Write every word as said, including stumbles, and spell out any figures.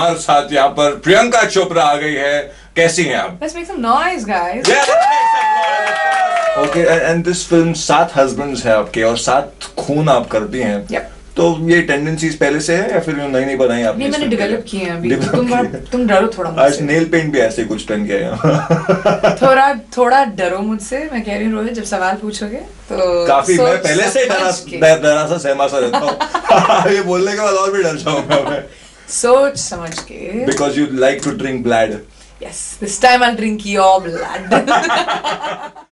हमारे साथ यहाँ पर प्रियंका चोपड़ा आ गई है। कैसी हैं आप? Let's make some noise, guys. Okay, and this film सात हस्बैंड्स है आपके और सात खून आप करती हैं। Yep. तो ये टेंडेंसीज पहले से है या फिर नई नई बनाई आपने? नहीं, मैंने डेवलप किए हैं अभी। तुम किए। तुम डरो थोड़ा मुझसे। आज नेल पेंट भी ऐसे कुछ पेन किया है। थोड़ा थोड़ा डरो मुझसे। मैं कह रही हूँ रोहित, जब सवाल पूछोगे तो काफी मैं पहले से डरा डर, डरा सा सहमा सा रहता हूँ। ये बोलने के बाद और भी डर जाऊंगा मैं। सोच समझ के। Because you like to drink blood. Yes, this time I'll drink your blood.